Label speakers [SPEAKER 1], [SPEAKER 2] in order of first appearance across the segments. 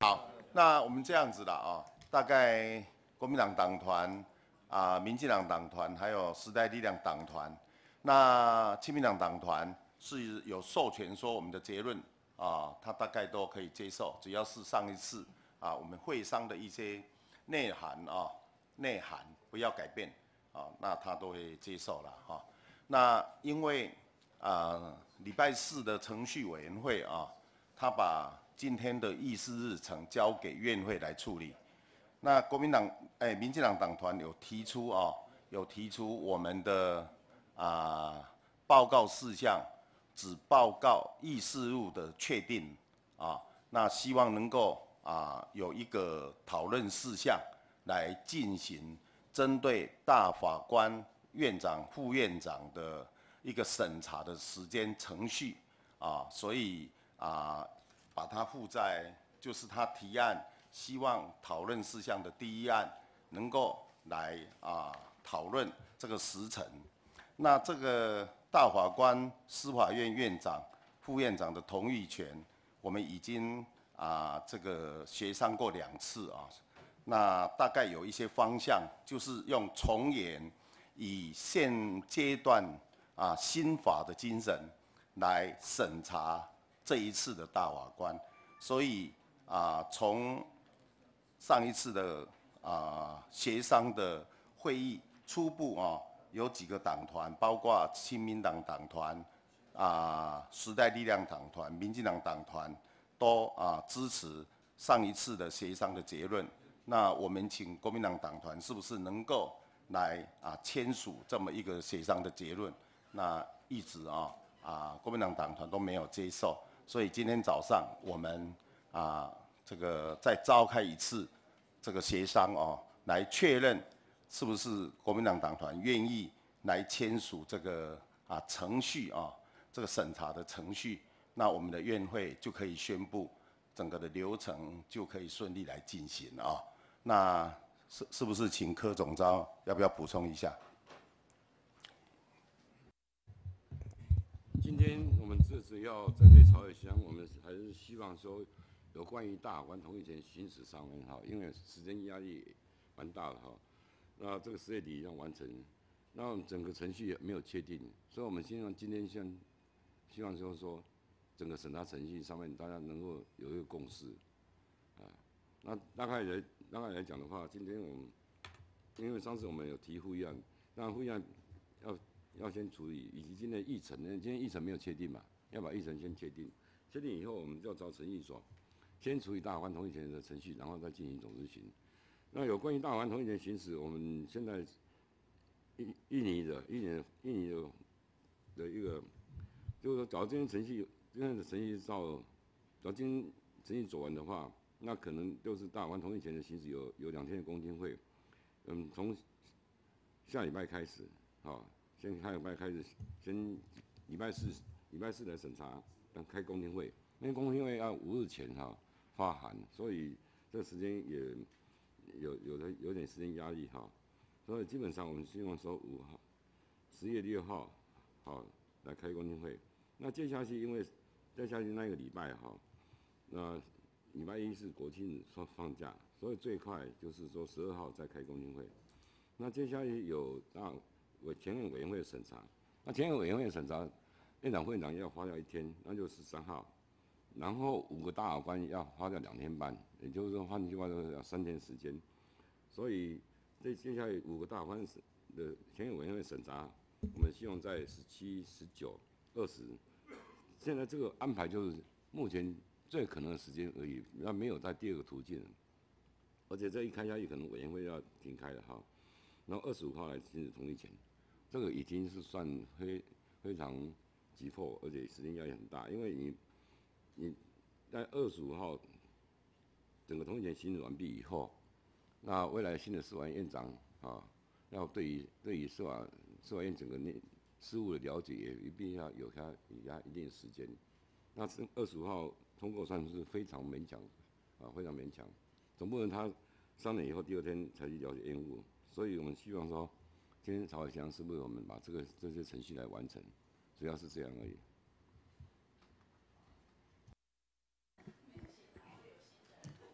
[SPEAKER 1] 好，那我们这样子的啊，大概国民党党团民进党党团还有时代力量党团，那亲民党党团是有授权说我们的结论他大概都可以接受，只要是上一次我们会商的一些内涵不要改变那他都会接受了那因为礼拜四的程序委员会他把今天的议事日程交给院会来处理。那国民党民进党党团有提出我们的报告事项，只报告议事录的确定那希望能够有一个讨论事项来进行针对大法官、院长、副院长的一个审查的时间程序所以把它附在就是他提案希望讨论事项的第一案，能够来讨论这个时程。那这个大法官、司法院院长、副院长的同意权，我们已经这个协商过2次那大概有一些方向，就是用从严，以现阶段新法的精神来审查这一次的大法官。所以从上一次的协商的会议，初步有几个党团，包括亲民党党团、时代力量党团、民进党党团，都支持上一次的协商的结论。那我们请国民党党团是不是能够来签署这么一个协商的结论？那一直国民党党团都没有接受，所以今天早上我们这个再召开一次这个协商来确认是不是国民党党团愿意来签署这个程序这个审查的程序，那我们的院会就可以宣布整个的流程就可以顺利来进行那是不是请柯总召要不要补充一下？
[SPEAKER 2] 今天我们这次要针对朝野乡，我们还是希望说有关于大法官同意权行使上面因为时间压力蛮大的那这个10月底要完成，那我们整个程序没有确定，所以我们希望今天希望就是说整个审查程序上面大家能够有一个共识那大概来讲的话，今天我们因为上次我们有提复议案，那复议案要先处理，以及今天的议程，今天议程没有确定嘛，要把议程先确定，确定以后我们就要找程序所先处理大法官同意权的程序，然后再进行总执行。那有关于大法官同意权行使，我们现在印尼的一个，就是说，找今天的程序找今天程序走完的话，那可能就是大法官同意权的行使有2天的公听会，从下礼拜开始先下礼拜开始，先礼拜四来审查，开公听会，因为公听会要5日前发函，所以这个时间也有点时间压力所以基本上我们希望说10月6号来开公听会。那接下去因为再下去那个礼拜那礼拜1是国庆日放假，所以最快就是说12号再开公听会。那接下去有前院委员会的审查，那前院委员会的审查，院长、副院长要花掉1天，那就13号，然后5个大法官要花掉2天半，也就是说换句话说要3天时间。所以接下来5个大法官的前院委员会审查，我们希望在17、19、20。现在这个安排就是目前最可能的时间而已，那没有在第2个途径。而且这一开下去，可能委员会要停开了然后25号来行使同意权。这个已经是算非常急迫，而且时间压力很大，因为你在25号整个同意权行使完毕以后，那未来新的司法院院长要对于司法院整个事务的了解，也必须要有他一定的时间。那25号通过算是非常勉强非常勉强，总不能他3年以后第2天才去了解业务，所以我们希望说。今天朝野乡是不是我们把这些程序来完成，主要是这样而已。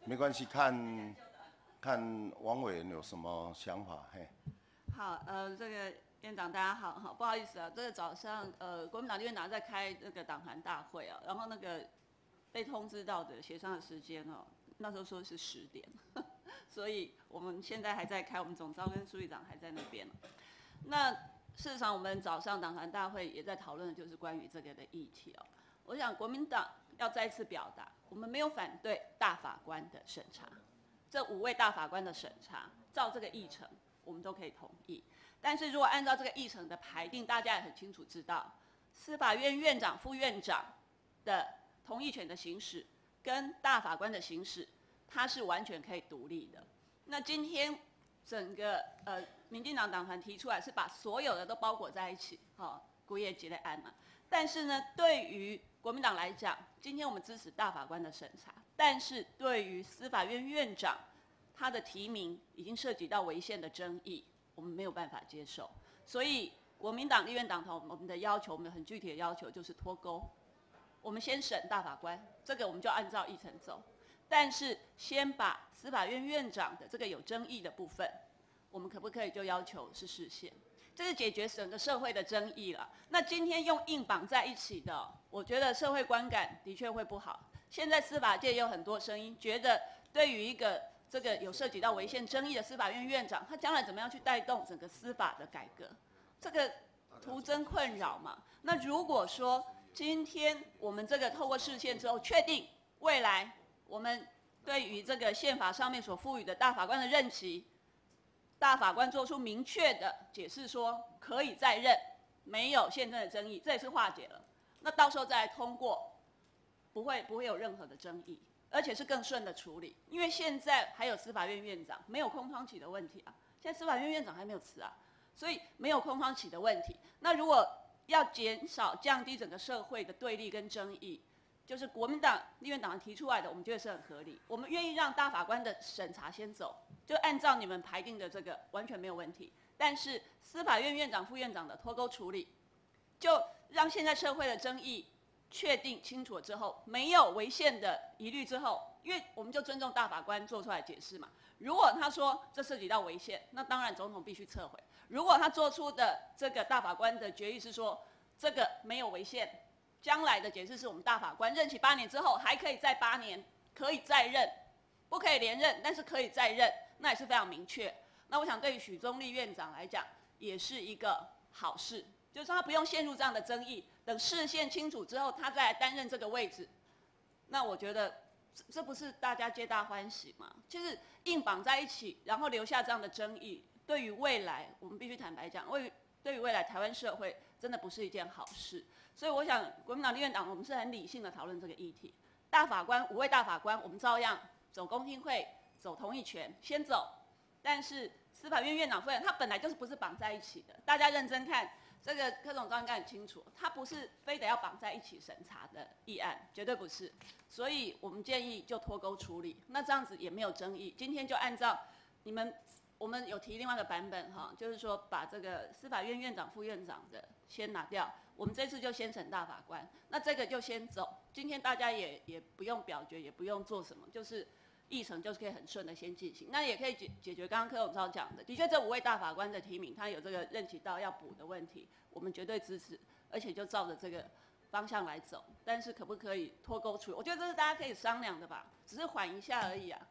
[SPEAKER 1] 没关系，看王委员有什么想法，嘿。
[SPEAKER 3] 好，这个院长大家好，不好意思啊，这个早上国民党院长在开那个党团大会啊，然后那个被通知到的协商的时间哦，那时候说是10点，所以我们现在还在开，我们总召跟书记长还在那边。那事实上，我们早上党团大会也在讨论的就是关于这个的议题哦。我想国民党要再次表达，我们没有反对大法官的审查，这5位大法官的审查，照这个议程，我们都可以同意。但是如果按照这个议程的排定，大家也很清楚知道，司法院院长、副院长的同意权的行使跟大法官的行使，它是完全可以独立的。那今天整个民进党党团提出来是把所有的都包裹在一起，故意结类案嘛。但是呢，对于国民党来讲，今天我们支持大法官的审查，但是对于司法院院长他的提名已经涉及到违宪的争议，我们没有办法接受。所以国民党立院党团我们的要求，我们很具体的要求就是脱钩，我们先审大法官，这个我们就按照议程走。但是先把司法院院长的这个有争议的部分，我们可不可以就要求是释宪？这是解决整个社会的争议了。那今天用硬绑在一起的，我觉得社会观感的确会不好。现在司法界也有很多声音，觉得对于一个这个有涉及到违宪争议的司法院院长，他将来怎么样去带动整个司法的改革，这个徒增困扰嘛。那如果说今天我们这个透过释宪之后，确定未来我们对于这个宪法上面所赋予的大法官的任期，大法官做出明确的解释说可以再任，没有宪政的争议，这也是化解了。那到时候再来通过，不会有任何的争议，而且是更顺的处理。因为现在还有司法院院长没有空窗期的问题啊，现在司法院院长还没有辞啊，所以没有空窗期的问题。那如果要减少降低整个社会的对立跟争议，就是国民党立院党提出来的，我们觉得是很合理。我们愿意让大法官的审查先走，就按照你们排定的这个完全没有问题。但是司法院院长、副院长的脱钩处理，就让现在社会的争议确定清楚了之后，没有违宪的疑虑之后，因为我们就尊重大法官做出来解释嘛。如果他说这涉及到违宪，那当然总统必须撤回。如果他做出的这个大法官的决议是说这个没有违宪，将来的解释是我们大法官任期8年之后还可以再8年，可以再任，不可以连任，但是可以再任，那也是非常明确。那我想对于许宗力院长来讲，也是一个好事，就是他不用陷入这样的争议，等释宪清楚之后，他再来担任这个位置。那我觉得这不是大家皆大欢喜吗？就是硬绑在一起，然后留下这样的争议，对于未来我们必须坦白讲，对于未来台湾社会真的不是一件好事。所以我想国民党立院党我们是很理性的讨论这个议题。大法官5位大法官，我们照样走公听会，走同意权，先走。但是司法院院长、副院长他本来就是不是绑在一起的，大家认真看这个柯总召应该很清楚，他不是非得要绑在一起审查的议案，绝对不是。所以我们建议就脱钩处理，那这样子也没有争议。今天就按照我们有提另外一个版本哈，就是说把这个司法院院长、副院长的先拿掉，我们这次就先审大法官，那这个就先走。今天大家也不用表决，也不用做什么，就是议程就是可以很顺的先进行，那也可以解决刚刚柯总召讲的，的确这5位大法官的提名，他有这个任期到要补的问题，我们绝对支持，而且就照着这个方向来走。但是可不可以脱钩处理？我觉得这是大家可以商量的吧，只是缓一下而已啊。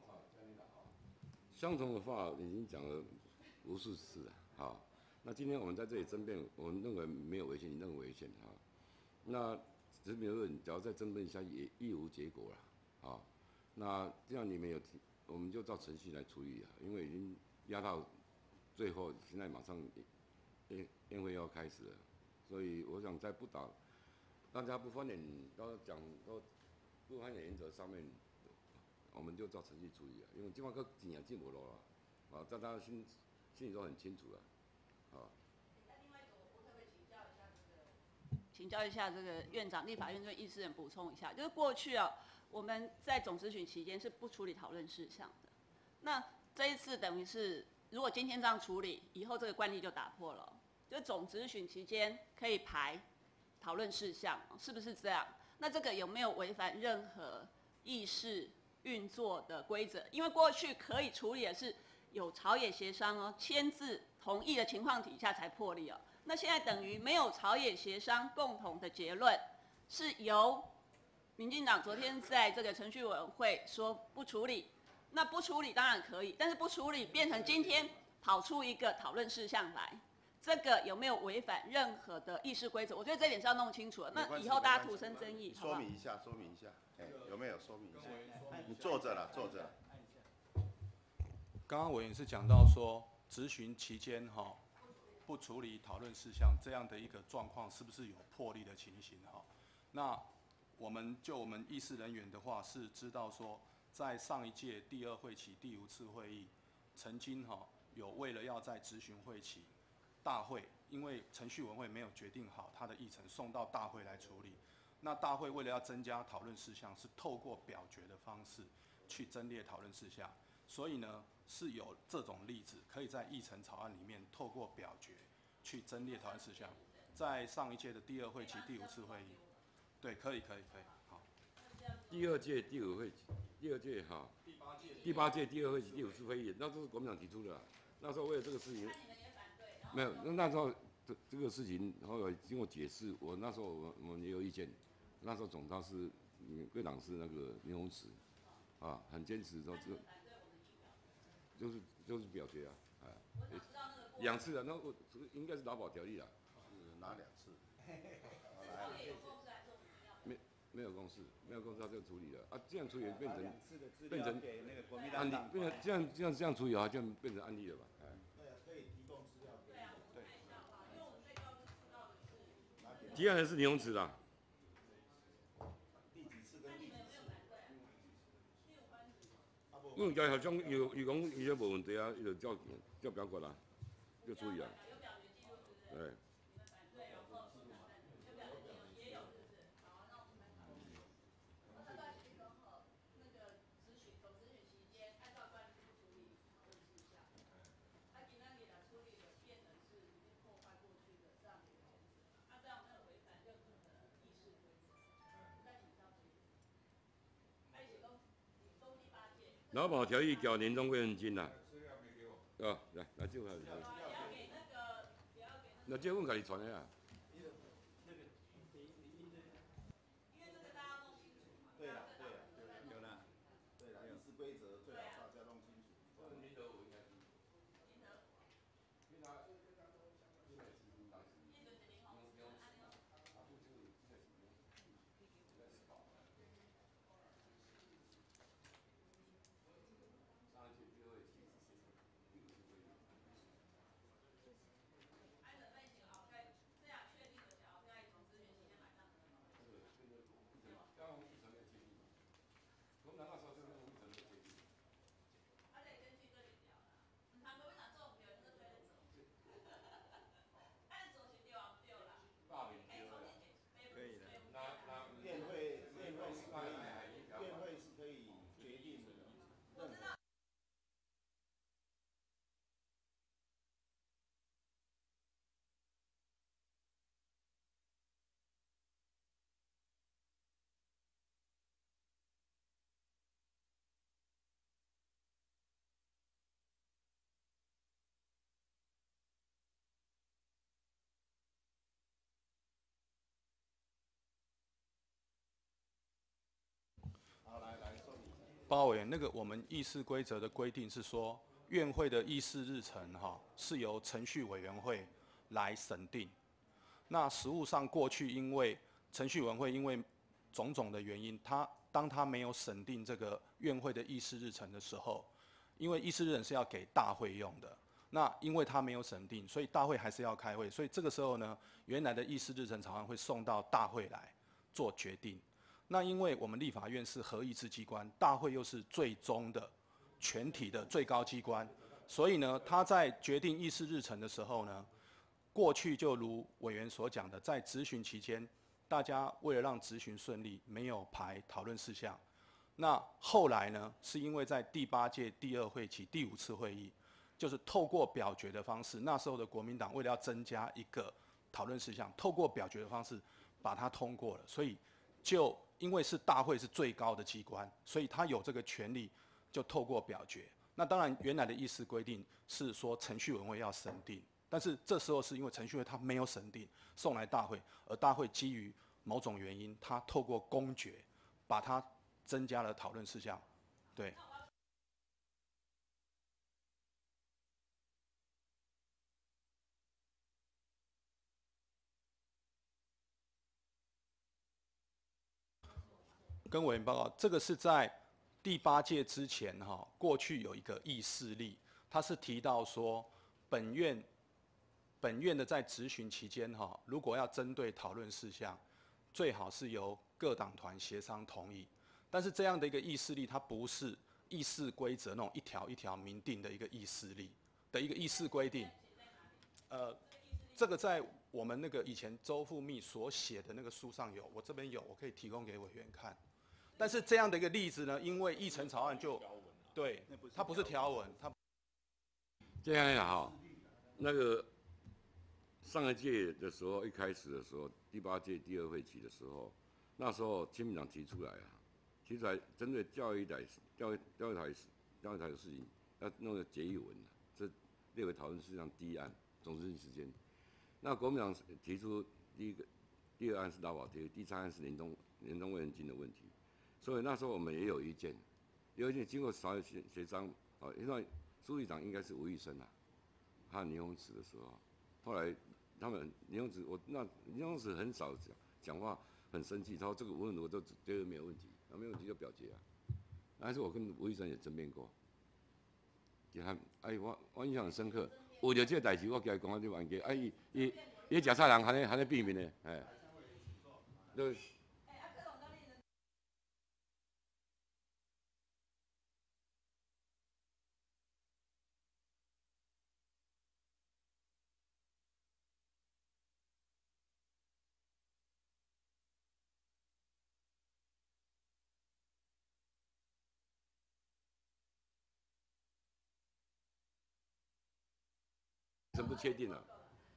[SPEAKER 2] 相同的话已经讲了无数次了，好，那今天我们在这里争辩，我们认为没有违宪，你认为违宪，好，那只比如说，只要再争辩一下也亦无结果了，好，那这样你们有提，我们就照程序来处理啊，因为已经压到最后，现在马上宴会要开始了，所以我想在大家不翻脸都不翻脸原则上面。我们就照程序处理啊，因为今晚个钱也进不落了，啊，大家心里都很清楚了，啊。
[SPEAKER 3] 另外一个，我可不可以请教一下这个院长，立法院这位议事人补充一下，就是过去啊，我们在总质询期间是不处理讨论事项的，那这一次等于是，如果今天这样处理，以后这个惯例就打破了，就总质询期间可以排讨论事项，是不是这样？那这个有没有违反任何议事运作的规则，因为过去可以处理的是有朝野协商哦，签字同意的情况底下才破例哦。那现在等于没有朝野协商共同的结论，是由民进党昨天在这个程序委员会说不处理，那不处理当然可以，但是不处理变成今天跑出一个讨论事项来，这个有没有违反任何的议事规则？我觉得这点是要弄清楚的。那以后大家徒生争议，
[SPEAKER 1] 说明一下，说明一下，有没有说明一下？你坐着了，坐着。
[SPEAKER 4] 刚刚委员是讲到说，质询期间不处理讨论事项这样的一个状况，是不是有破例的情形那我们议事人员的话是知道说，在上一届第2会期第5次会议，曾经有为了要在质询会期大会，因为程序委员会没有决定好它的议程，送到大会来处理。那大会为了要增加讨论事项，是透过表决的方式去增列讨论事项，所以呢是有这种例子，可以在议程草案里面透过表决去增列讨论事项。在上一届的第2会期第5次会议，对，可以，好。
[SPEAKER 2] 第2届第5会期，第2届第8届第2会期第5次会议，那都是国民党提出的啦。那时候为了这个事情，没有，那时候这个事情后来经过解释，那时候我们也有意见。那时候总召是贵党是那个林鸿池，很坚持说就是表决2次啊，那我应该是劳保条例啦。
[SPEAKER 1] 是哪2次？
[SPEAKER 2] 没有共识，他就处理了啊。这样处理变成
[SPEAKER 5] 给那个国民党党团，
[SPEAKER 2] 这样处理啊，就变成案例了吧？
[SPEAKER 5] 对啊，可以提供资料给对。
[SPEAKER 2] 提案人是林鸿池啦。
[SPEAKER 5] 第几次跟第几次？
[SPEAKER 2] 因为校长伊讲伊这无问题啊，伊就照表决啦，就处理啦。对。劳保条例缴年终慰问金啦。来这份。那这份给你传的啊。
[SPEAKER 5] 对啦，有啦，议事规则最好大家弄清楚。
[SPEAKER 4] 包委员，那个我们议事规则的规定是说，院会的议事日程是由程序委员会来审定。那实务上过去因为程序委员会因为种种的原因，当他没有审定这个院会的议事日程的时候，因为议事日程是要给大会用的，那因为他没有审定，所以大会还是要开会，所以这个时候呢，原来的议事日程草案会送到大会来做决定。那因为我们立法院是合议制机关，大会又是最终的全体的最高机关，所以呢，他在决定议事日程的时候呢，过去就如委员所讲的，在质询期间，大家为了让质询顺利，没有排讨论事项。那后来呢，是因为在第8届第2会期第5次会议，就是透过表决的方式，那时候的国民党为了要增加一个讨论事项，透过表决的方式把它通过了，所以就因为是大会是最高的机关，所以他有这个权利，就透过表决。那当然，原来的议事规定是说程序委员会要审定，但是这时候是因为程序委员会他没有审定，送来大会，而大会基于某种原因，他透过公决，把它增加了讨论事项，对。跟委员报告，这个是在第8届之前过去有一个议事例，他是提到说，本院的在质询期间如果要针对讨论事项，最好是由各党团协商同意。但是这样的一个议事例，它不是议事规则那种一条一条明定的一个议事例的一个议事规定。这个在我们那个以前周副秘所写的那个书上有，我这边有，我可以提供给委员看。但是这样的一个例子呢，因为议程草案就对，它不是条文，它
[SPEAKER 2] 这样呀那个上一届的时候，一开始的时候，第8届第2会期的时候，那时候亲民党提出来针对教育台的事情，要弄个决议文，这列为讨论事项第一案，总执行时间。那国民党提出第2案是劳保贴，第3案是年终慰问金的问题。所以那时候我们也有意见，经过少有协商，因为书记长应该是吴玉生他的年终辞的时候，后来他们年终辞，年终辞很少讲话，很生气，他说这个无论如何都觉得没有问题，没有问题就表决但是我跟吴玉生也争辩过，我印象很深刻，为了这个代志，我今日讲这冤家，伊食菜人还在避免呢，对。不确定了，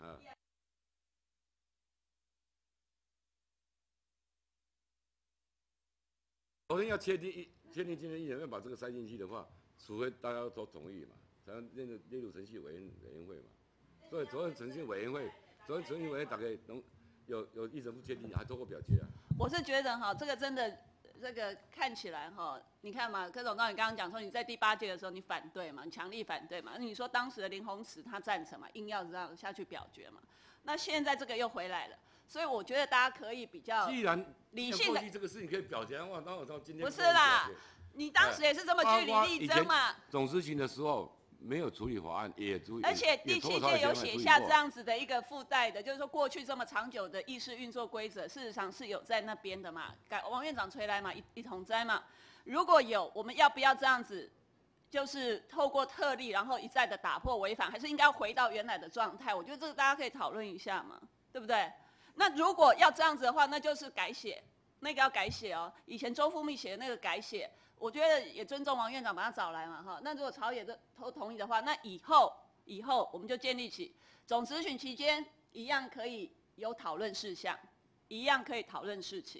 [SPEAKER 2] 昨天要确定今天议员要把这个塞进去的话，除非大家都同意嘛，才能列入程序委员会嘛。所以昨天程序委员会大概有议程不确定，还通过表决
[SPEAKER 3] 我是觉得这个真的。这个看起来你看嘛，柯总，你刚刚讲说你在第8届的时候你反对嘛，你强力反对嘛，那你说当时的林鸿池他赞成嘛，硬要这样下去表决嘛，那现在这个又回来了，所以我觉得大家可以比较理性的。
[SPEAKER 2] 这个事情可以表决，那我到今天
[SPEAKER 3] 不是啦，你当时也是这么据理力争嘛。
[SPEAKER 2] 总执行的时候。没有处理法案，
[SPEAKER 3] 而且第7届有写下这样子的一个附带的，就是说过去这么长久的议事运作规则，事实上是有在那边的嘛。王院长吹来嘛，一同栽嘛。如果有，我们要不要这样子，就是透过特例，然后一再的打破违反，还是应该回到原来的状态？我觉得这个大家可以讨论一下嘛，对不对？那如果要这样子的话，那就是改写，那个要改写哦。以前周副秘写的那个改写。我觉得也尊重王院长把他找来嘛，那如果朝野都同意的话，那以后我们就建立起总质询期间一样可以有讨论事项，一样可以讨论事情。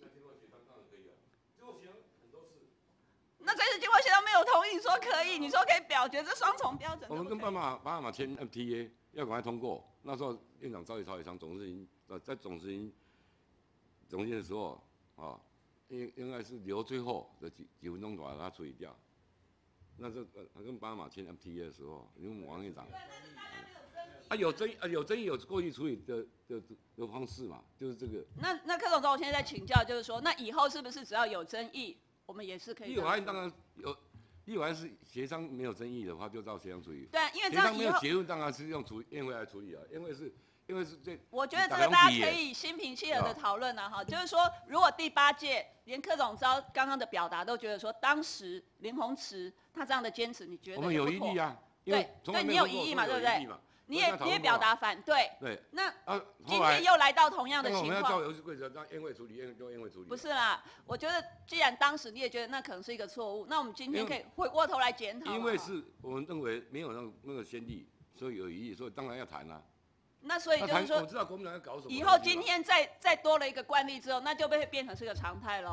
[SPEAKER 3] 那这次经过协商没有同意，你说可以，你说可以表决，这双重标准。
[SPEAKER 2] 我们跟巴马签 FTA 要赶快通过，那时候院长赵一翔总执行在总执行的时候应该是留最后的几分钟把它处理掉。那是跟巴马签 FTA 的时候，因为王院长有争议有过去处理的方式嘛，就是这个。
[SPEAKER 3] 那柯总，我现在在请教，就是说，那以后是不是只要有争议，我们也是可以？
[SPEAKER 2] 立法案当然有，立法案是协商没有争议的话，就照协商处理。
[SPEAKER 3] 对，因为这样
[SPEAKER 2] 协商没有结论，当然是用院会来处理因为是这，
[SPEAKER 3] 我觉得这个大家可以心平气和的讨论就是说，如果第8届连柯总召刚刚的表达都觉得说，当时林鸿池他这样的坚持，你觉得
[SPEAKER 2] 我们有异议啊？
[SPEAKER 3] 对，你有异议嘛，对不对？你也表达反对。
[SPEAKER 2] 对。
[SPEAKER 3] 那今天又来到同样的情况。
[SPEAKER 2] 我们要照游戏规则，让院会处理，院会处理。
[SPEAKER 3] 不是啦，我觉得既然当时你也觉得那可能是一个错误，那我们今天可以回过头来检讨。
[SPEAKER 2] 因为是我们认为没有那个先例，所以有异议，所以当然要谈啊。
[SPEAKER 3] 那所以就是说，
[SPEAKER 2] 我知道国民党要搞什么。
[SPEAKER 3] 以后今天再多了一个惯例之后，那就被变成是个常态喽。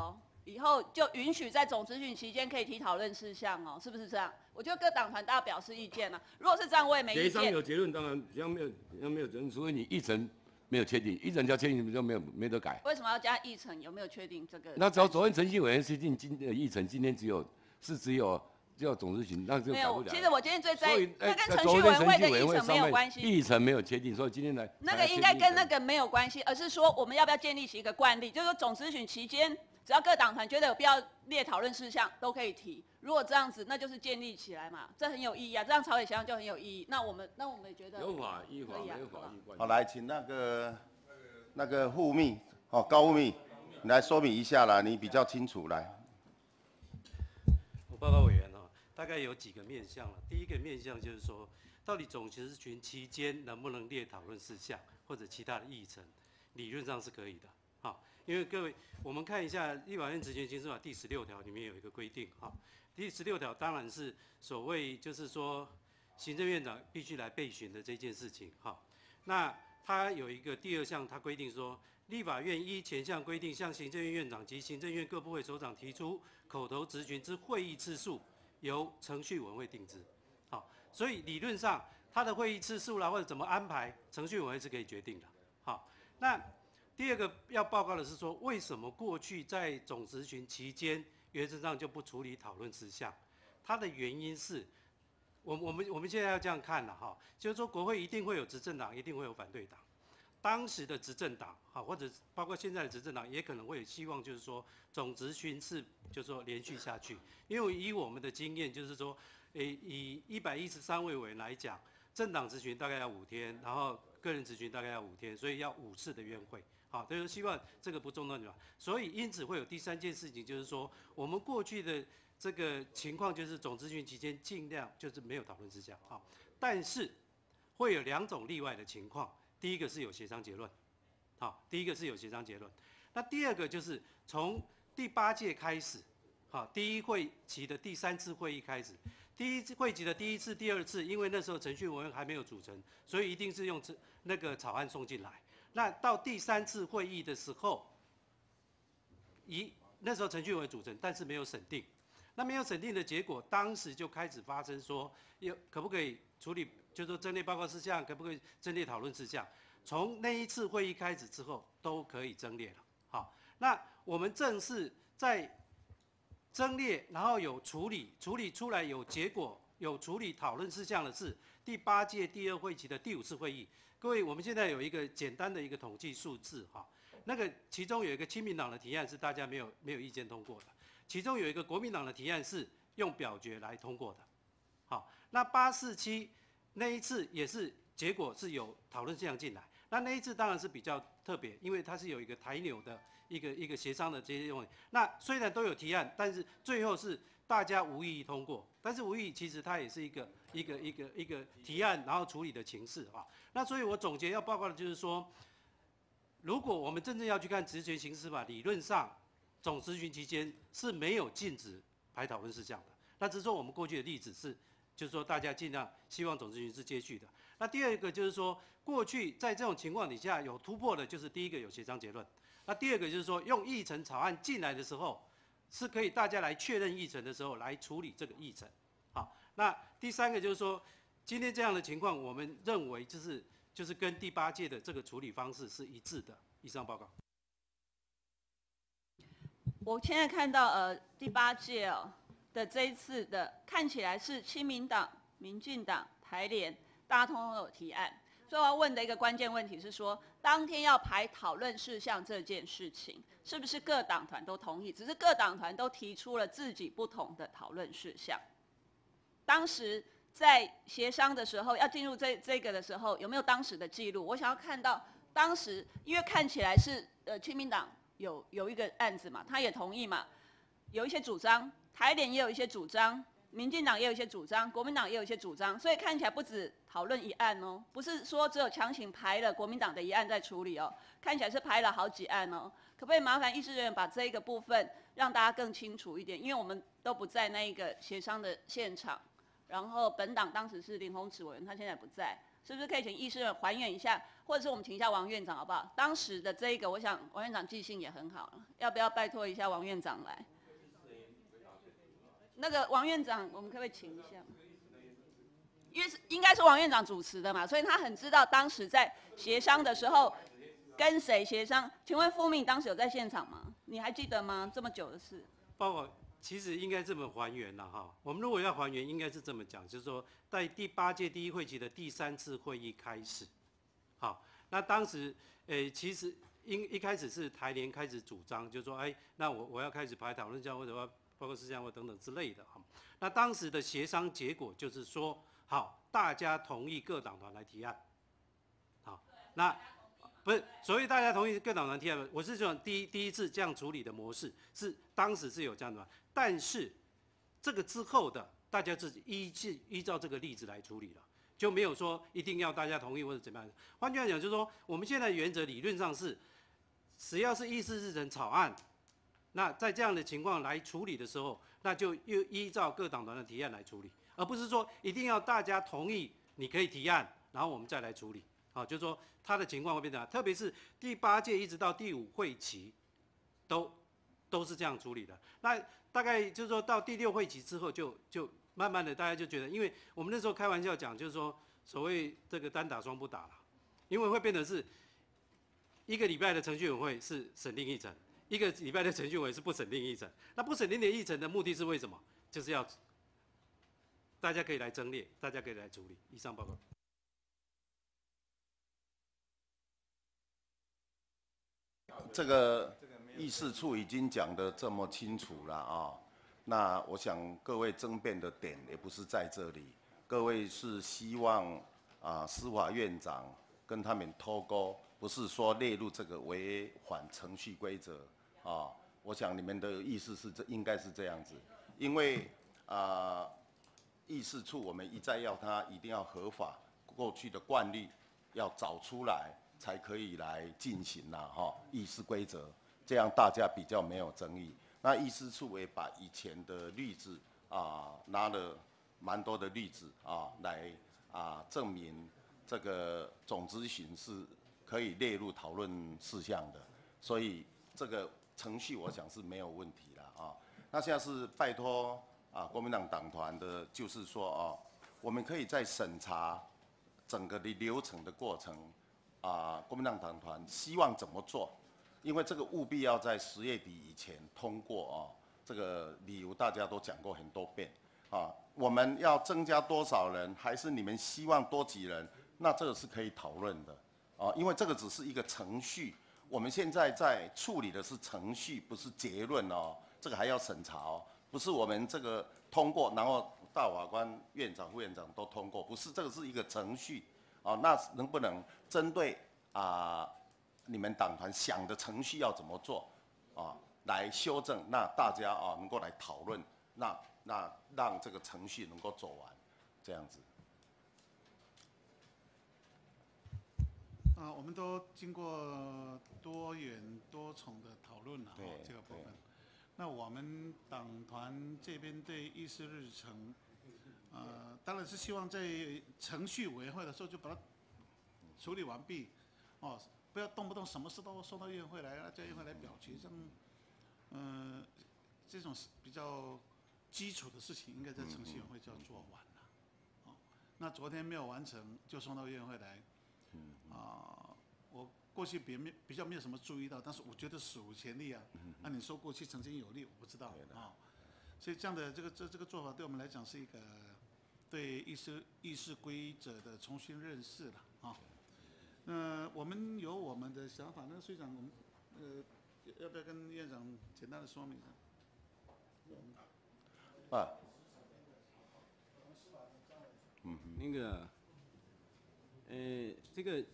[SPEAKER 3] 以后就允许在总咨询期间可以提讨论事项哦，是不是这样？我觉得各党团大家表示意见啊。如果是这样，我也没意见。
[SPEAKER 2] 协商有结论，当然只要没有结论，除非你议程没有确定，议程只要确定就没得改。
[SPEAKER 3] 为什么要加议程？有没有确定这个？
[SPEAKER 2] 那只要昨天程序委员确定议程，今天只有总咨询，那就改不了。
[SPEAKER 3] 其实我今天最在意，那跟程序
[SPEAKER 2] 昨天
[SPEAKER 3] 委员会的议程没有关系。
[SPEAKER 2] 议程没有确定，所以今天来
[SPEAKER 3] 那个应该跟那个没有关系，而是说我们要不要建立起一个惯例，就是说总咨询期间，只要各党团觉得有必要列讨论事项，都可以提。如果这样子，那就是建立起来嘛，这很有意义啊，这样朝野协商就很有意义。那我们也觉得
[SPEAKER 2] 有法依法，没有法依惯。
[SPEAKER 1] 好，来，请那个护秘高护秘，你来说明一下啦，你比较清楚来。
[SPEAKER 6] 我报告委员大概有几个面向了。第一个面向就是说，到底总咨询期间能不能列讨论事项或者其他的议程，理论上是可以的。因为各位，我们看一下《立法院职权行使法》第16条里面有一个规定第16条当然是所谓就是说，行政院长必须来备询的这件事情那它有一个第2项，它规定说，立法院依前项规定，向行政院院长及行政院各部会首长提出口头质询之会议次数，由程序委员会定之。所以理论上，他的会议次数啦，或者怎么安排，程序委员会是可以决定的。那第2个要报告的是说，为什么过去在总质询期间，原则上就不处理讨论事项？它的原因是，我们现在要这样看了就是说国会一定会有执政党，一定会有反对党。当时的执政党或者包括现在的执政党，也可能会有希望，就是说总质询是就是说连续下去。因为以我们的经验，就是说，以113位委员来讲，政党质询大概要5天，然后个人质询大概要5天，所以要5次的院会。就是希望这个不中断嘛。所以因此会有第3件事情，就是说我们过去的这个情况，就是总质询期间尽量就是没有讨论事项但是会有2种例外的情况。第一个是有協商結論，第一個是有協商結論。那第2個就是從第8屆開始，第1會期的第3次會議開始，第1會期的第1次、第2次，因為那時候程序委員還沒有組成，所以一定是用那個草案送進來。那到第3次會議的時候，那時候程序委員組成，但是沒有審定。那沒有審定的結果，當時就開始發生說，可不可以處理？就是說，增列報告事項可不可以增列討論事項？從那一次會議開始之後，都可以增列了。那我們正式在增列，然後有處理出來有結果，有處理討論事項的是第8屆第2會期的第5次會議。各位，我們現在有一個簡單的一個統計數字那個其中有一個親民黨的提案是大家沒有意見通過的，其中有一個國民黨的提案是用表決來通過的。那847。那一次也是结果是有讨论事项进来，那一次当然是比较特别，因为它是有一个台纽的一个协商的这些问题。那虽然都有提案，但是最后是大家无异议通过。但是无异议其实它也是一个提案，然后处理的情势那所以我总结要报告的就是说，如果我们真正要去看职权行使法，理论上总质询期间是没有禁止排讨论事项的。那只是说我们过去的例子是。就是说，大家尽量希望总质询是接续的。那第2個就是说，过去在这种情况底下有突破的，就是第1個有协商结论。那第2個就是说，用议程草案进来的时候，是可以大家来确认议程的时候来处理这个议程。那第3個就是说，今天这样的情况，我们认为就是跟第8屆的这个处理方式是一致的。以上报告。
[SPEAKER 3] 我现在看到第8届的这一次的看起来是亲民党、民进党、台联，大家通通有提案。所以我要问的一个关键问题是说，当天要排讨论事项这件事情，是不是各党团都同意？只是各党团都提出了自己不同的讨论事项。当时在协商的时候，要进入这个的时候，有没有当时的记录？我想要看到当时，因为看起来是亲民党有一个案子嘛，他也同意嘛，有一些主张。台联也有一些主张，民进党也有一些主张，国民党也有一些主张，所以看起来不止讨论一案不是说只有强行排了国民党的一案在处理看起来是排了好几案可不可以麻烦议事人员把这一个部分让大家更清楚一点？因为我们都不在那一个协商的现场，然后本党当时是林鸿池委员，他现在不在，是不是可以请议事人员还原一下或者是我们请一下王院长好不好？当时的这一个，我想王院长记性也很好，要不要拜托一下王院长来？那个王院长，我们可不可以请一下？因为应该是王院长主持的嘛，所以他很知道当时在协商的时候跟谁协商。请问副秘当时有在现场吗？你还记得吗？这么久的事。
[SPEAKER 6] 包括其实应该这么还原了哈。我们如果要还原，应该是这么讲，就是说在第8届第1会期的第3次会议开始，好，那当时其实一开始是台联开始主张，就是说那我要开始排讨论项或者要报告事项或等等之类的哈。那当时的协商结果就是说，好，大家同意各党团来提案，好，那。不是，所谓大家同意各党团提案，我是说第一次这样处理的模式是当时是有这样的嘛，但是这个之后的大家自己依照这个例子来处理了，就没有说一定要大家同意或者怎么样。换句话讲，就是说我们现在原则理论上是，只要是议事日程草案，那在这样的情况来处理的时候，那就又依照各党团的提案来处理，而不是说一定要大家同意你可以提案，然后我们再来处理。好，就是说他的情况会变成，特别是第8届一直到第5会期，都是这样处理的。那大概就是说到第6会期之后就慢慢的大家就觉得，因为我们那时候开玩笑讲，就是说所谓这个单打双不打了，因为会变成是1个礼拜的程序委员会是审定议程，1个礼拜的程序委员会是不审定议程。那不审定的议程的目的是为什么？就是要大家可以来争列，大家可以来处理。以上报告。
[SPEAKER 1] 这个议事处已经讲得这么清楚了啊，那我想各位争辩的点也不是在这里，各位是希望司法院长跟他们脱钩，不是说列入这个违反程序规则啊。我想你们的意思是应该是这样子，因为议事处我们一再要他一定要合法，过去的惯例要找出来。才可以来进行啦，议事规则，这样大家比较没有争议。那议事处也把以前的例子拿了蛮多的例子来证明这个总执行是可以列入讨论事项的，所以这个程序我想是没有问题了那现在是拜托国民党党团的，就是说我们可以在审查整个的流程的过程。国民党党团希望怎么做？因为这个务必要在10月底以前通过这个理由大家都讲过很多遍我们要增加多少人，还是你们希望多几人？那这个是可以讨论的因为这个只是一个程序，我们现在在处理的是程序，不是结论这个还要审查不是我们这个通过，然后大法官、院长、副院长都通过，不是，这个是一个程序。那能不能针对你们党团想的程序要怎么做来修正？那大家能够来讨论，那让这个程序能够走完，这样子。
[SPEAKER 7] 我们都经过多元多重的讨论了这个部分。那我们党团这边对议事日程。当然是希望在程序委员会的时候就把它处理完毕，不要动不动什么事都送到院会来，叫院会来表决，这样，这种比较基础的事情，应该在程序委员会就要做完了。那昨天没有完成，就送到院会来，我过去比较没有什么注意到，但是我觉得史无前例那你说过去曾经有例，我不知道所以这样的这个做法对我们来讲是一个对议事规则的重新认识了我们有我们的想法，那所长，我们要不要跟院长简单的说明
[SPEAKER 8] 那个这个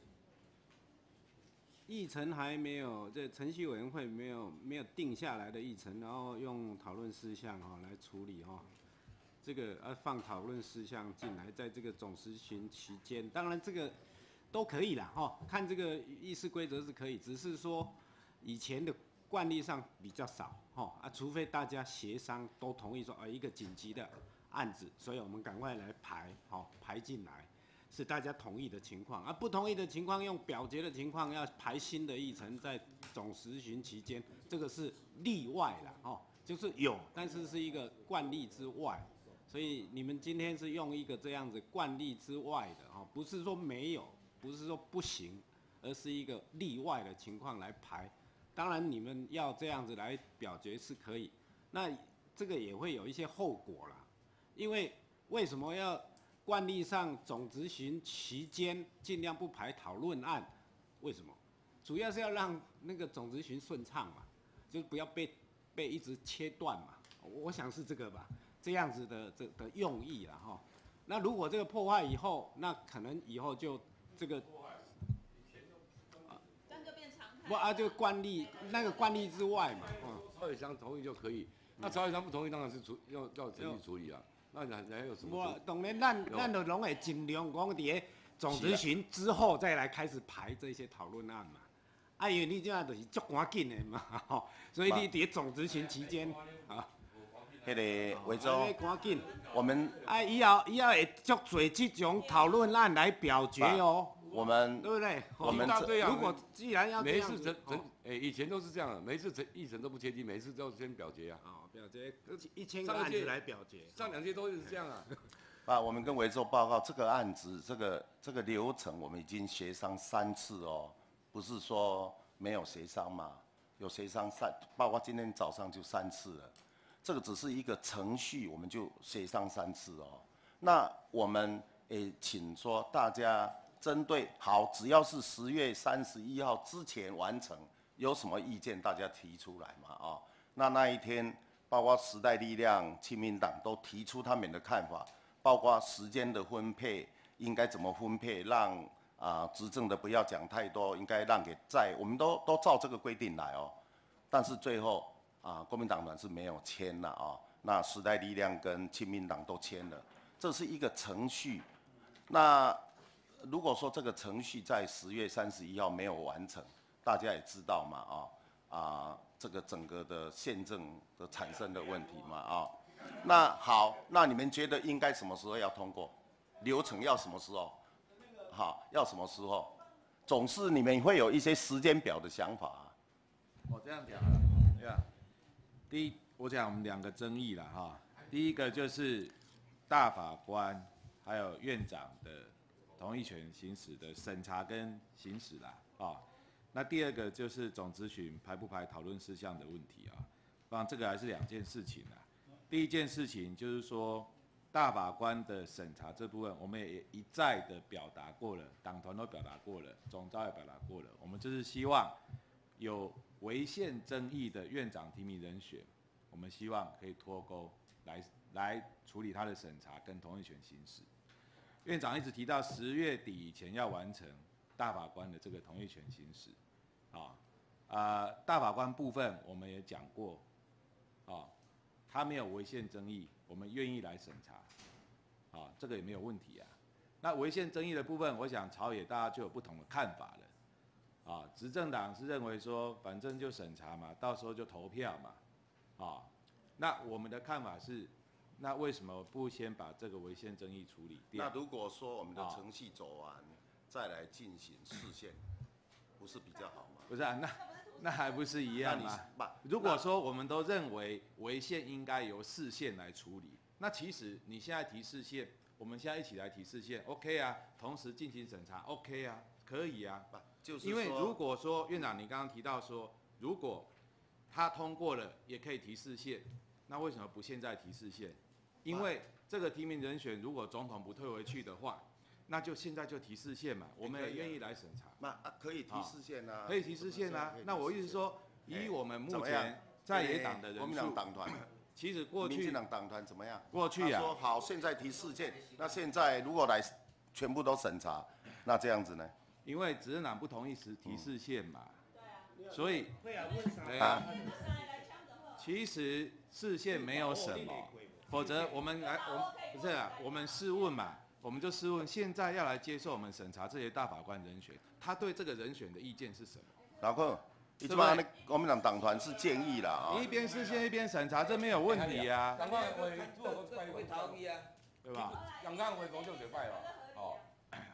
[SPEAKER 8] 议程还没有，这程序委员会没有定下来的议程，然后用讨论事项来处理这个放讨论事项进来，在这个总执行期间，当然这个都可以啦看这个议事规则是可以，只是说以前的惯例上比较少除非大家协商都同意说一个紧急的案子，所以我们赶快来排进来。 是大家同意的情况，而不同意的情况用表决的情况要排新的议程在总实行期间，这个是例外啦，哦，就是有，但是是一个惯例之外。所以你们今天是用一个这样子惯例之外的哈，不是说没有，不是说不行，而是一个例外的情况来排。当然你们要这样子来表决是可以，那这个也会有一些后果啦。因为什么要惯例上总执行期间尽量不排讨论案？为什么？主要是要让那个总执行顺畅嘛，就不要被一直切断嘛。我想是这个吧。这样子的用意啦哈，那如果这个破坏以后，那可能以后就这个，
[SPEAKER 3] 这样就变常态。
[SPEAKER 8] 不啊，就惯例那个惯例之外嘛，
[SPEAKER 2] 朝野商同意就可以，那朝野商不同意当然是要程序处理啊。那还有什么？
[SPEAKER 8] 我当然咱就拢会尽量讲伫总执行之后再来开始排这些讨论案嘛。啊，因为你这样就是足赶紧的嘛，吼，所以你伫总执行期间啊。
[SPEAKER 1] 迄个维州，
[SPEAKER 8] 赶紧，
[SPEAKER 1] 我们
[SPEAKER 8] 以后会足做这种讨论案来表决哦。
[SPEAKER 1] 我们
[SPEAKER 8] 对不对？
[SPEAKER 1] 我们
[SPEAKER 8] 如果既然要
[SPEAKER 2] 每一次以前都是这样的，每一次议程都不切题，每一次都先表决啊。
[SPEAKER 8] 表决1000个案子来表决，
[SPEAKER 2] 上2届都是这样啊。
[SPEAKER 1] 我们跟维州报告这个案子，这个流程我们已经协商3次哦，不是说没有协商嘛，有协商包括今天早上就3次了。这个只是一个程序，我们就协商3次哦。那我们请说大家针对只要是10月31号之前完成，有什么意见大家提出来嘛啊？那一天，包括时代力量、亲民党都提出他们的看法，包括时间的分配应该怎么分配，让执政的不要讲太多，应该让给我们都照这个规定来哦。但是最后。国民党团是没有签了啊，那时代力量跟亲民党都签了，这是一个程序。那如果说这个程序在10月31号没有完成，大家也知道嘛这个整个的宪政的产生的问题嘛那好，那你们觉得应该什么时候要通过？流程要什么时候？好，要什么时候？总是你们会有一些时间表的想法
[SPEAKER 5] 我这样讲对吧？第一，我讲我们2个争议啦哈。第一个就是大法官还有院长的同意权行使的审查跟行使啦那第二个就是总咨询排不排讨论事项的问题这个还是2件事情啦。第一件事情就是说大法官的审查这部分，我们也一再的表达过了，党团都表达过了，总召也表达过了，我们就是希望有违宪争议的院长提名人选，我们希望可以脱钩来处理他的审查跟同意权行使。院长一直提到10月底以前要完成大法官的这个同意权行使，大法官部分我们也讲过，他没有违宪争议，我们愿意来审查，这个也没有问题啊。那违宪争议的部分，我想朝野大家就有不同的看法了。执政党是认为说，反正就审查嘛，到时候就投票嘛，那我们的看法是，那为什么不先把这个违宪争议处理掉？
[SPEAKER 1] 那如果说我们的程序走完，再来进行释宪，不是比较好吗？
[SPEAKER 5] 不是啊，那还不是一样吗？如果说我们都认为违宪应该由释宪来处理，那其实你现在提释宪，我们现在一起来提释宪 ，OK 啊，同时进行审查 ，OK 啊，可以啊。因为如果说院长你刚刚提到说，如果他通过了也可以提释宪，那为什么不现在提释宪？因为这个提名人选如果总统不退回去的话，那就现在就提释宪嘛，我们也愿意来审查。
[SPEAKER 1] 可以提释宪啊，
[SPEAKER 5] 可以提释宪啊。那我意思说，以我们目前在野党的人数，
[SPEAKER 1] 国民党党团，
[SPEAKER 5] 其实过去
[SPEAKER 1] 民进党党团怎么样？
[SPEAKER 5] 过去啊，
[SPEAKER 1] 说好现在提释宪，那现在如果来全部都审查，那这样子呢？
[SPEAKER 5] 因为执政党不同意时提释宪嘛，所以其实释宪没有什么，否则我们不是啊，我们试问嘛，我们就试问，现在要来接受我们审查这些大法官人选，他对这个人选的意见是什么？
[SPEAKER 1] 老坤，一般国民党党团是建议啦
[SPEAKER 5] 你一边释宪一边审查，这没有问题啊。
[SPEAKER 2] 党团会如果拜会同意啊，
[SPEAKER 5] 对吧？
[SPEAKER 2] 党团会讲就拜了，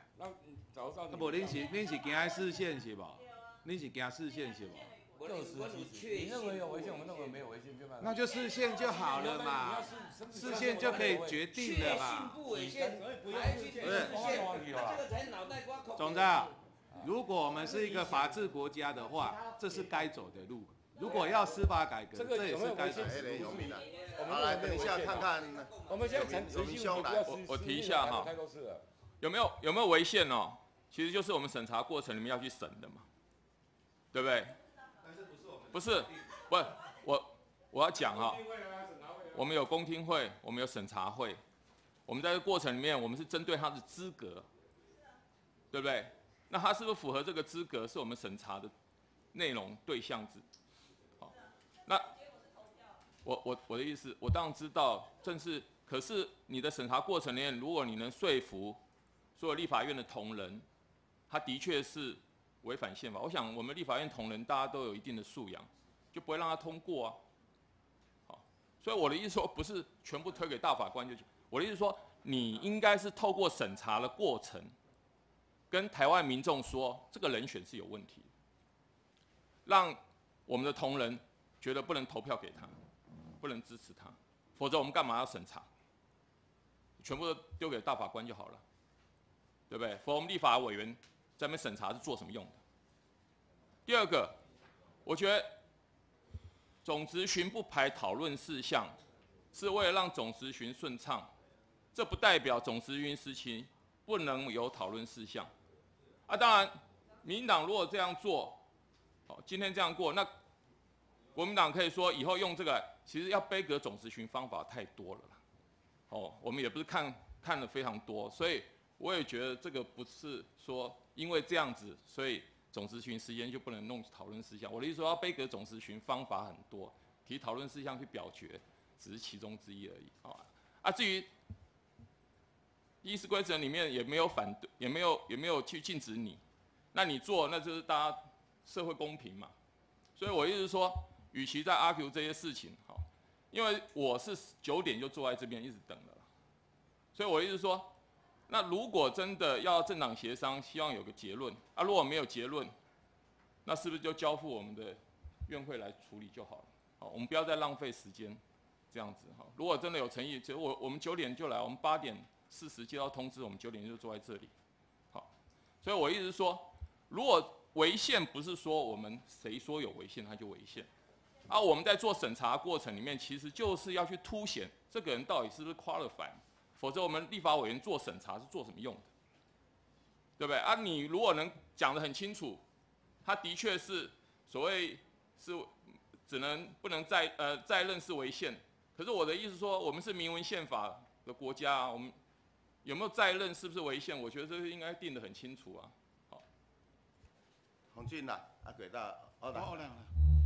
[SPEAKER 2] 早上。
[SPEAKER 5] 啊，无恁是行视线是无？恁是行视线是无？
[SPEAKER 2] 你认为有违宪，我们认为没有违宪，就办。
[SPEAKER 5] 那就视线就好了嘛，视线就可以决定了嘛。
[SPEAKER 9] 不违宪，还去视线，这个才脑袋瓜空。
[SPEAKER 5] 总长，如果我们是一个法治国家的话，这是该走的路。如果要司法改革，这也是该走的路。
[SPEAKER 1] 好，来等一下看看。
[SPEAKER 2] 我们现在程序
[SPEAKER 1] 兄来，
[SPEAKER 10] 我提一下哈，有没有违宪哦？其实就是我们审查过程里面要去审的嘛，对不对？不是，我要讲哈，我们有公听会，我们有审查会，我们在这个过程里面，我们是针对他的资格，对不对？那他是不是符合这个资格，是我们审查的内容对象子。好，那我的意思，我当然知道，可是你的审查过程里面，如果你能说服所有立法院的同仁，他的确是违反宪法。我想我们立法院同仁大家都有一定的素养，就不会让他通过啊。好，所以我的意思说，不是全部推给大法官就行。我的意思说，你应该是透过审查的过程，跟台湾民众说，这个人选是有问题的，让我们的同仁觉得不能投票给他，不能支持他，否则我们干嘛要审查？全部都丢给大法官就好了，对不对？否则我们立法委员在那边审查是做什么用的？第二个，我觉得总质询不排讨论事项，是为了让总质询顺畅，这不代表总质询时期不能有讨论事项。啊，当然，民进党如果这样做，哦，今天这样过，那国民党可以说以后用这个，其实要杯葛总质询方法太多了啦。哦，我们也不是看了非常多，所以我也觉得这个不是说因为这样子，所以总质询时间就不能弄讨论事项。我的意思说，要杯葛总质询方法很多，提讨论事项去表决只是其中之一而已。好啊，至于议事规则里面也没有反对，也没有去禁止你，那你做那就是大家社会公平嘛。所以我意思是说，与其在 argue 这些事情，好，因为我是9点就坐在这边一直等了，所以我意思是说，那如果真的要政党协商，希望有个结论啊，如果没有结论，那是不是就交付我们的院会来处理就好了？好，我们不要再浪费时间这样子哈。如果真的有诚意，其实我们9点就来，我们8点40接到通知，我们9点就坐在这里。好，所以我意思是说，如果违宪不是说我们谁说有违宪他就违宪，啊，我们在做审查过程里面，其实就是要去凸显这个人到底是不是 qualified， 否则我们立法委员做审查是做什么用的？对不对？啊，你如果能讲得很清楚，他的确是所谓是不能再任是违宪，可是我的意思说，我们是明文宪法的国家啊，我们有没有再任是不是违宪？我觉得这个应该定得很清楚啊。好，
[SPEAKER 1] 洪俊呐，给大
[SPEAKER 7] 欧亮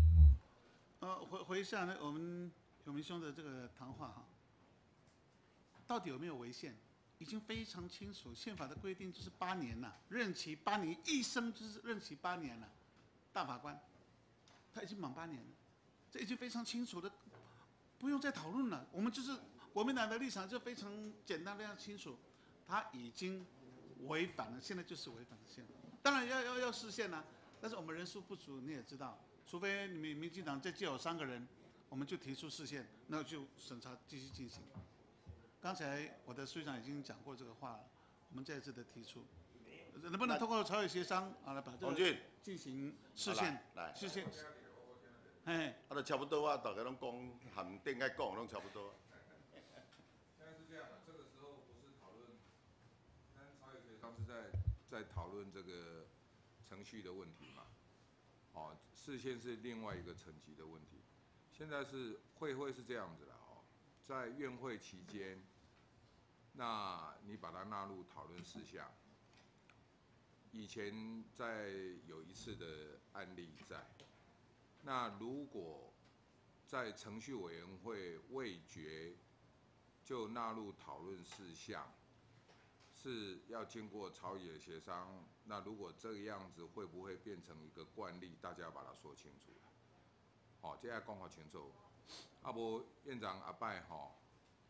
[SPEAKER 7] 回一下我们永明兄的这个谈话哈，到底有没有违宪？已经非常清楚，宪法的规定就是8年了，任期8年，一生就是任期8年了。大法官他已经满8年了，这已经非常清楚的，不用再讨论了。我们就是国民党的立场就非常简单，非常清楚，他已经违反了，现在就是违反了宪法。当然要释宪啦，但是我们人数不足，你也知道，除非你们民进党再借有3个人，我们就提出释宪，那就审查继续进行。刚才我的书记长已经讲过这个话了，我们再次的提出，能不能通过朝野协商啊来把这个进行释宪？释宪。哎，
[SPEAKER 1] 都差不多啊，大家拢讲含顶该讲拢差不多。
[SPEAKER 11] 现在是这样的，这个时候不是讨论，但是朝野协商是在讨论这个程序的问题嘛。哦，释宪是另外一个层级的问题。现在是会是这样子的哦，在院会期间，那你把它纳入讨论事项。以前在有一次的案例在，那如果在程序委员会未决就纳入讨论事项，是要经过朝野协商。那如果这个样子，会不会变成一个惯例？大家把它说清楚了。好，这要讲法清楚。啊，无院长阿拜吼，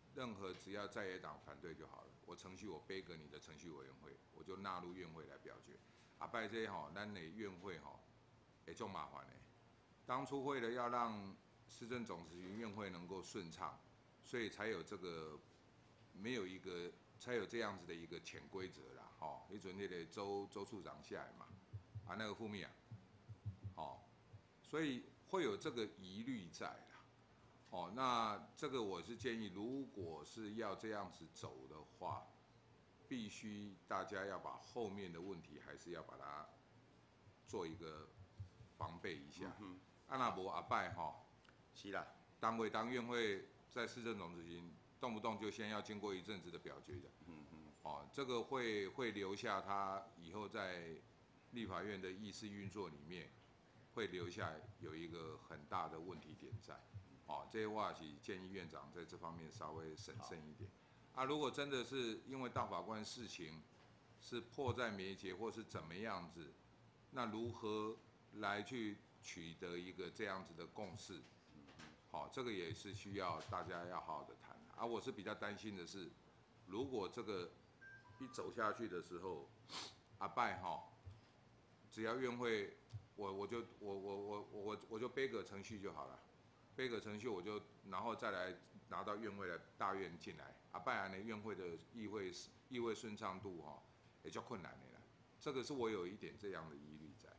[SPEAKER 11] 任何只要在野党反对就好了，我程序我背给你的程序委员会，我就纳入院会来表决。啊，拜这吼，咱的院会吼，也就麻烦的。当初为了要让市政总执行院会能够顺畅，所以才有这个没有一个才有这样子的一个潜规则啦，吼，你准那个周处长下来嘛，啊那个副秘啊，哦，所以会有这个疑虑在啦，哦，那这个我是建议，如果是要这样子走的话，必须大家要把后面的问题还是要把它做一个防备一下。啊那无阿拜吼，
[SPEAKER 1] 是啦，
[SPEAKER 11] 单位当院会在市政总执行，动不动就先要经过一阵子的表决的。哦，这个会留下他以后在立法院的议事运作里面，会留下有一个很大的问题点在。哦，这些话是建议院长在这方面稍微审慎一点。啊，如果真的是因为大法官事情是迫在眉睫，或是怎么样子，那如何来去取得一个这样子的共识？好，这个也是需要大家要好好的谈。啊，我是比较担心的是，如果这个一走下去的时候，阿拜哈，只要院会，我就背个程序就好了，背个程序我就然后再来拿到院会的大院进来，阿拜安的院会的议会顺畅度哈，也较困难的啦。这个是我有一点这样的疑虑在。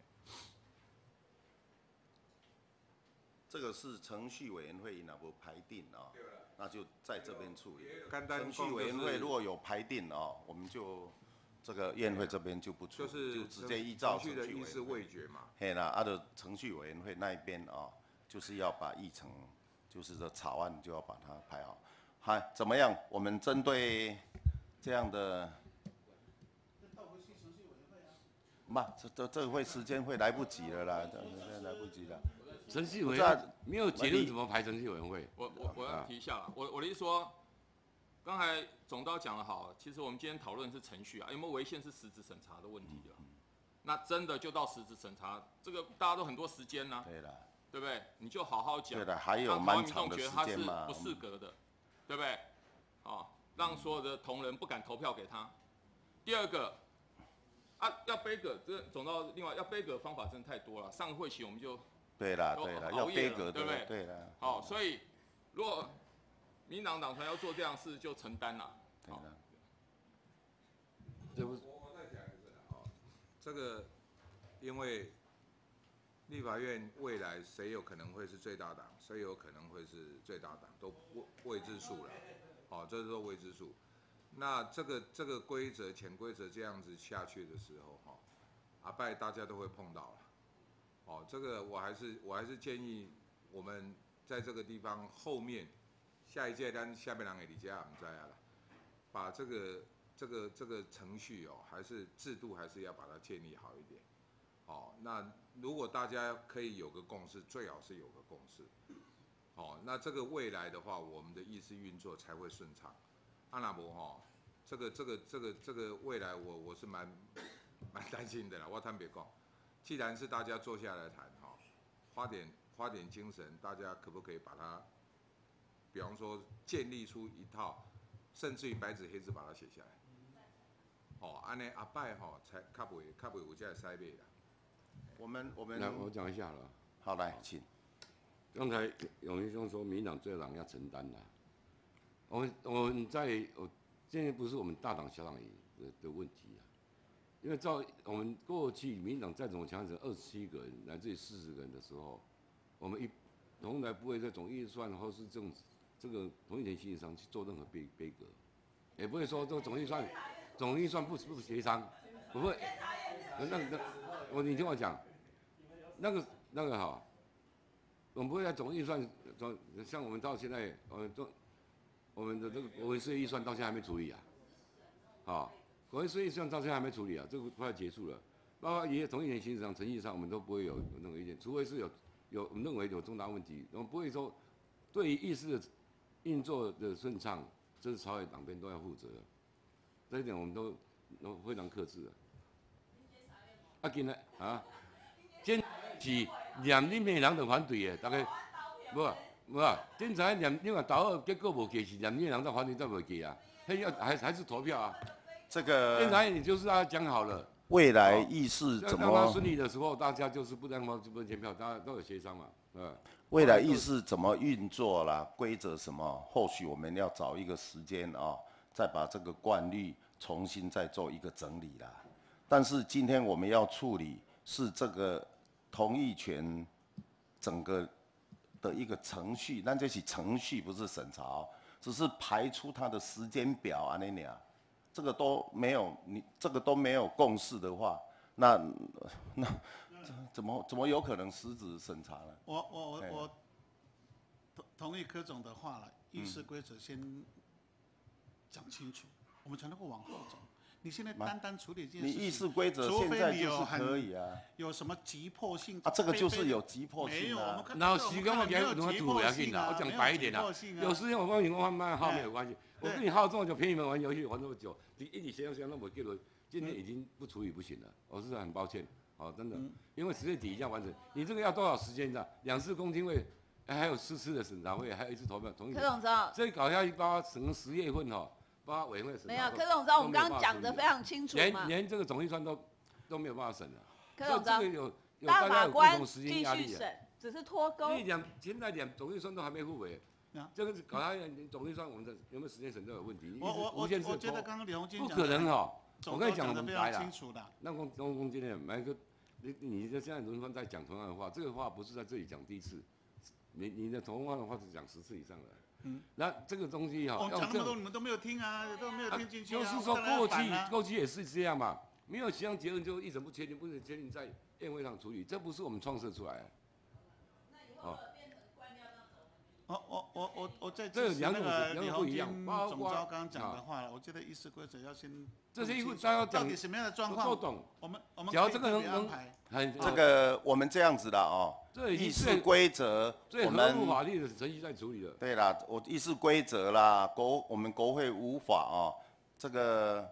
[SPEAKER 1] 这个是程序委员会那不排定哦，那就在这边处理。程
[SPEAKER 11] 程
[SPEAKER 1] 序委员会如果有排定哦，我们就这个院会这边就不处理，
[SPEAKER 11] 就是
[SPEAKER 1] 就直接依照
[SPEAKER 11] 程序的议事
[SPEAKER 1] 委员会
[SPEAKER 11] 未决嘛。
[SPEAKER 1] 嘿啦，啊的程序委员会那一边哦，就是要把议程，就是这草案就要把它排好。嗨，怎么样？我们针对这样的，嘛，这会时间会来不及了啦，这来不及了。
[SPEAKER 2] 程序委员会没有结论怎么排程序委员会？
[SPEAKER 10] 我要提一下啦，我的意思说，刚才总导讲得好，其实我们今天讨论是程序啊，有没有违宪是实质审查的问题了。那真的就到实质审查，这个大家都很多时间呐、
[SPEAKER 1] 对啦，
[SPEAKER 10] 对不对？你就好好讲。
[SPEAKER 1] 对的，还有蛮长的时间嘛。
[SPEAKER 10] 让台湾民众觉得他是不适格的，对不对？啊，让所有的同仁不敢投票给他。第二个，啊，要背个，这总到另外要背个方法真的太多了。上个会期我们就
[SPEAKER 1] 对啦，要背格的，
[SPEAKER 10] 对不对？
[SPEAKER 1] 对啦。
[SPEAKER 10] 好，所以如果民党党团要做这样事，就承担啦。好，
[SPEAKER 11] 我再讲一次啊，这个因为立法院未来谁有可能会是最大党，谁有可能会是最大党，都未知数了。好，这是都未知数。那这个规则潜规则这样子下去的时候，哈，阿拜大家都会碰到了。哦，这个我还是建议我们在这个地方后面下一届咱下面人的理解我们知啊啦，把这个程序哦，还是制度还是要把它建立好一点。哦，那如果大家可以有个共识，最好是有个共识。哦，那这个未来的话，我们的议事运作才会顺畅。阿那伯哈，这个未来我是蛮担心的啦，我坦白讲。既然是大家坐下来谈哈，花点精神，大家可不可以把它，比方说建立出一套，甚至于白纸黑字把它写下来，哦，安尼阿拜哈才较袂有这个塞背啦。
[SPEAKER 2] 那我讲一下了。
[SPEAKER 1] 好，来，请。
[SPEAKER 2] 刚才永明兄说民党最大党要承担的，我们现在不是我们大党小党的问题啊。因为照我们过去民进党再怎么强成27个人乃至于40个人的时候，我们从来不会在总预算或是这个同意权协议上去做任何杯葛，也不会说这个总预算不协商，不会。你听我讲，那个哈，我们不会在总预算像我们到现在我们的这个国文税预算到现在还没处理啊，好。国会税上到现在还没处理啊，这个快要结束了。包括也同意权行使上、程序上，我们都不会有任何意见，除非是我们认为有重大问题，我们不会说对于议事的运作的顺畅，这是朝野党边都要负责的。这一点我们都非常克制的。啊，今日啊，坚持连恁的人都反对的，大概不无啊，检察院因为投好结果无过是两面人到法庭再无过啊，嘿要还是投票啊。
[SPEAKER 1] 这个
[SPEAKER 2] 检察院你就是要讲好了。
[SPEAKER 1] 未来议事怎
[SPEAKER 2] 当它
[SPEAKER 1] 么
[SPEAKER 2] 顺利的时候，大家就是不让这边填票，大家都有协商嘛，
[SPEAKER 1] 未来议事怎么运作啦，规则什么，或许我们要找一个时间啊，再把这个惯例重新再做一个整理啦。但是今天我们要处理是这个同意权整个的一个程序，那这是程序不是审查哦，只是排出它的时间表啊那样。这个都没有，你这个都没有共识的话，那怎么有可能实质审查呢？
[SPEAKER 7] 我同意柯总的话了，议事规则先讲清楚，我们才能够往后走。你现在单处理这件事情，
[SPEAKER 1] 你议事规则现在就是可以啊。
[SPEAKER 7] 有什么急迫性
[SPEAKER 1] 啊？这个就是有急迫性啊。
[SPEAKER 2] 然后时间我给你做不要紧啦，我讲白一点啦，有时间我帮你慢慢耗没有关系。我跟你耗这么久，陪你们玩游戏玩这么久，你一直协商那么结论，今天已经不处理不行了，我是很抱歉，哦，真的，因为时间底一定要完成，你这个要多少时间的？2次公听会，还有4次的审查会，还有1次投票同意。
[SPEAKER 3] 柯总知道，
[SPEAKER 2] 这搞下去，包括整个10月份哈，包括委员会审查。
[SPEAKER 3] 没有，柯总知道我们刚刚讲的非常清楚嘛，
[SPEAKER 2] 连这个总预算都没有办法审了。
[SPEAKER 3] 柯总知道，
[SPEAKER 2] 有
[SPEAKER 3] 大法官
[SPEAKER 2] 继续
[SPEAKER 3] 审，只是拖钩。
[SPEAKER 2] 现在连总预算都还没付委。这个搞下来，总预算我们的有没有时间审都有问题。
[SPEAKER 7] 我觉得刚刚李鸿金
[SPEAKER 2] 不可能哈，我跟你讲，我们白
[SPEAKER 7] 了。
[SPEAKER 2] 那公今天买个，你现在轮番在讲同样的话，这个话不是在这里讲第一次，你的同样的话是讲10次以上的。那这个东西哈，
[SPEAKER 7] 讲那么多你们都没有听啊，都没有听进去。
[SPEAKER 2] 就是说过去也是这样嘛，没有协商结论就一审不确定，不能确定在宴会上处理，这不是我们创设出来的。
[SPEAKER 7] 我在
[SPEAKER 2] 这两种不一样，
[SPEAKER 7] 总召刚刚讲的话了，我觉得议事规则要先。
[SPEAKER 2] 这是因为大家
[SPEAKER 7] 到底什么样的状况？
[SPEAKER 2] 都懂。
[SPEAKER 7] 我们
[SPEAKER 2] 只要这个能
[SPEAKER 1] 这个我们这样子的哦。议事规则我们
[SPEAKER 2] 合乎法律的程序在处理的。
[SPEAKER 1] 对啦，议事规则啦，我们国会无法哦，这个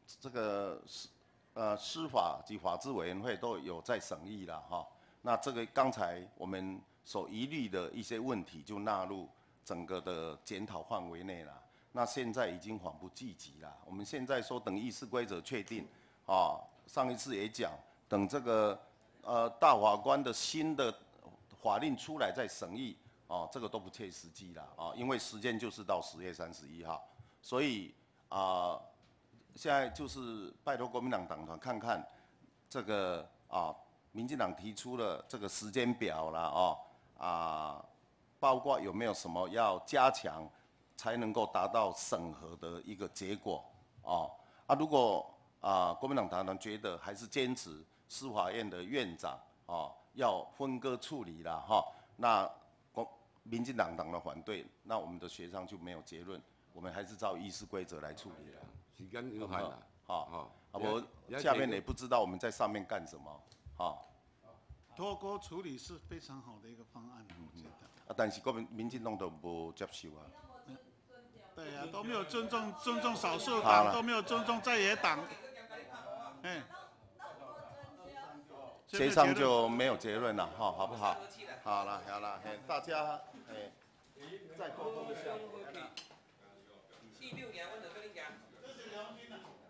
[SPEAKER 1] 司法及法制委员会都有在审议了哈。那这个刚才我们所疑虑的一些问题就纳入整个的检讨范围内了。那现在已经缓不济急了。我们现在说等议事规则确定，啊，上一次也讲，等这个大法官的新的法令出来再审议，哦，这个都不切实际了啊，因为时间就是到10月31号，所以现在就是拜托国民党党团看看这个民进党提出了这个时间表啦，包括有没有什么要加强，才能够达到审核的一个结果如果国民党党团觉得还是坚持司法院的院长要分割处理啦那民进党党的反对，那我们的协商就没有结论，我们还是照议事规则来处理了。
[SPEAKER 2] 时间有限啦，
[SPEAKER 1] 我下面也不知道我们在上面干什么。
[SPEAKER 7] 脱钩处理是非常好的一个方案，我觉得。
[SPEAKER 1] 但是民进党都不接受啊。
[SPEAKER 7] 对啊，都没有尊重少数党，都没有尊重在野党。
[SPEAKER 1] 协商就没有结论了，好不好？好了，大家再沟通一下。46年我就跟你讲。